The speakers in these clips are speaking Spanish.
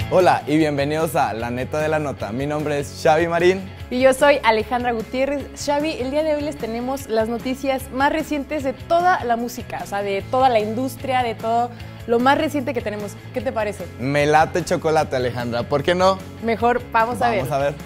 Hola y bienvenidos a La Neta de la Nota. Mi nombre es Xavi Marín. Y yo soy Alejandra Gutiérrez. Xavi, el día de hoy les tenemos las noticias más recientes de toda la música, o sea, de toda la industria, de todo lo más reciente que tenemos. ¿Qué te parece? Me late chocolate, Alejandra. ¿Por qué no? Mejor vamos a ver. Vamos a ver.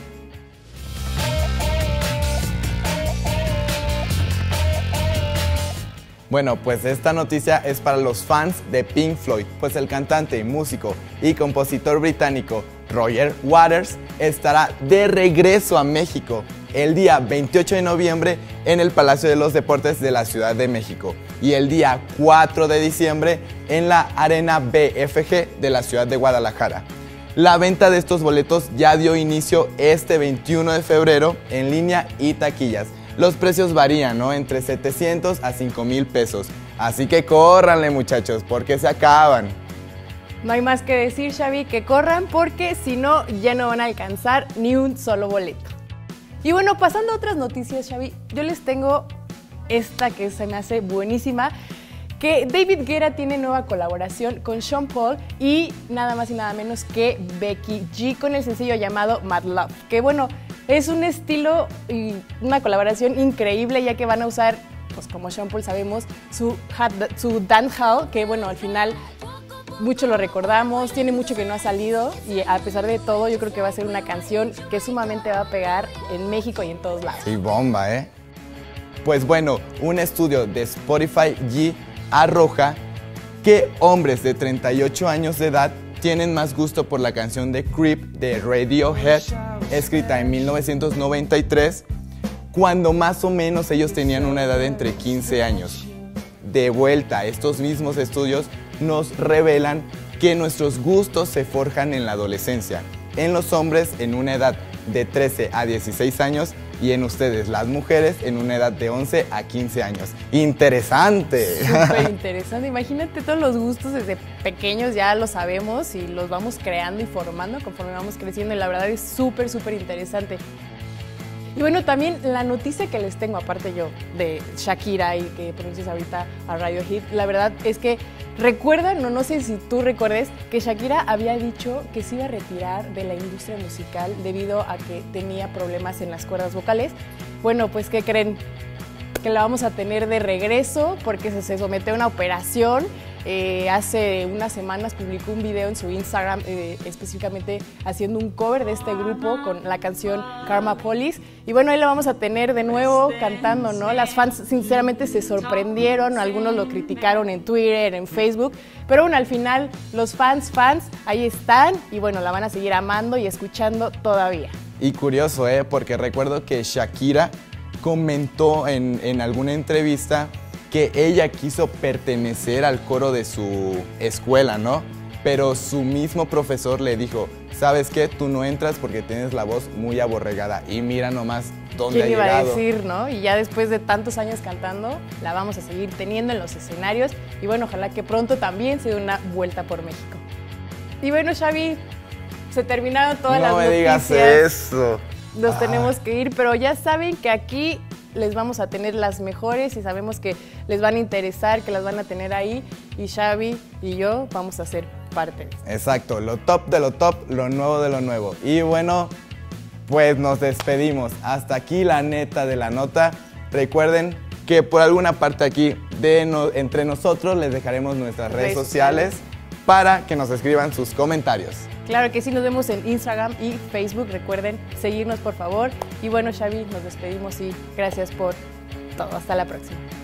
Bueno, pues esta noticia es para los fans de Pink Floyd, pues el cantante, músico y compositor británico Roger Waters estará de regreso a México el día 28 de noviembre en el Palacio de los Deportes de la Ciudad de México y el día 4 de diciembre en la Arena BFG de la Ciudad de Guadalajara. La venta de estos boletos ya dio inicio este 21 de febrero en línea y taquillas. Los precios varían, ¿no? Entre 700 a 5,000 pesos. Así que córranle, muchachos, porque se acaban. No hay más que decir, Xavi, que corran porque si no, ya no van a alcanzar ni un solo boleto. Y bueno, pasando a otras noticias, Xavi, yo les tengo esta que se me hace buenísima, que David Guetta tiene nueva colaboración con Sean Paul y nada más y nada menos que Becky G con el sencillo llamado Mad Love, que bueno, es un estilo y una colaboración increíble, ya que van a usar, pues como Sean Paul sabemos, su dancehall, que bueno, al final mucho lo recordamos, tiene mucho que no ha salido y a pesar de todo yo creo que va a ser una canción que sumamente va a pegar en México y en todos lados. Sí, bomba, ¿eh? Pues bueno, un estudio de Spotify G arroja que hombres de 38 años de edad tienen más gusto por la canción de Creep de Radiohead, escrita en 1993, cuando más o menos ellos tenían una edad de entre 15 años. De vuelta, estos mismos estudios nos revelan que nuestros gustos se forjan en la adolescencia, en los hombres en una edad de 13 a 16 años y en ustedes, las mujeres, en una edad de 11 a 15 años. ¡Interesante! Súper interesante. Imagínate todos los gustos desde pequeños, ya lo sabemos y los vamos creando y formando conforme vamos creciendo y la verdad es súper, súper interesante. Y bueno, también la noticia que les tengo, aparte yo, de Shakira y que pronuncias ahorita a Radiohead, la verdad es que recuerdan, no sé si tú recuerdes, que Shakira había dicho que se iba a retirar de la industria musical debido a que tenía problemas en las cuerdas vocales. Bueno, pues ¿qué creen? Que la vamos a tener de regreso porque se sometió a una operación. Hace unas semanas publicó un video en su Instagram específicamente haciendo un cover de este grupo con la canción Karma Police y bueno, ahí la vamos a tener de nuevo cantando, ¿no? Las fans sinceramente se sorprendieron, algunos lo criticaron en Twitter, en Facebook, pero bueno, al final los fans ahí están y bueno, la van a seguir amando y escuchando todavía. Y curioso, porque recuerdo que Shakira comentó en alguna entrevista que ella quiso pertenecer al coro de su escuela, ¿no? Pero su mismo profesor le dijo, ¿sabes qué? Tú no entras porque tienes la voz muy aborregada. Y mira nomás dónde ha llegado. ¿Quién iba a decir, no? Y ya después de tantos años cantando, la vamos a seguir teniendo en los escenarios. Y bueno, ojalá que pronto también se dé una vuelta por México. Y bueno, Xavi, se terminaron todas las noticias. No me digas eso. Nos tenemos que ir, pero ya saben que aquí les vamos a tener las mejores y sabemos que les van a interesar, que las van a tener ahí y Xavi y yo vamos a ser parte de eso. Exacto, lo top de lo top, lo nuevo de lo nuevo. Y bueno, pues nos despedimos. Hasta aquí la neta de la nota. Recuerden que por alguna parte aquí entre nosotros les dejaremos nuestras redes sociales para que nos escriban sus comentarios. Claro que sí, nos vemos en Instagram y Facebook. Recuerden seguirnos, por favor. Y bueno, Xavi, nos despedimos y gracias por todo. Hasta la próxima.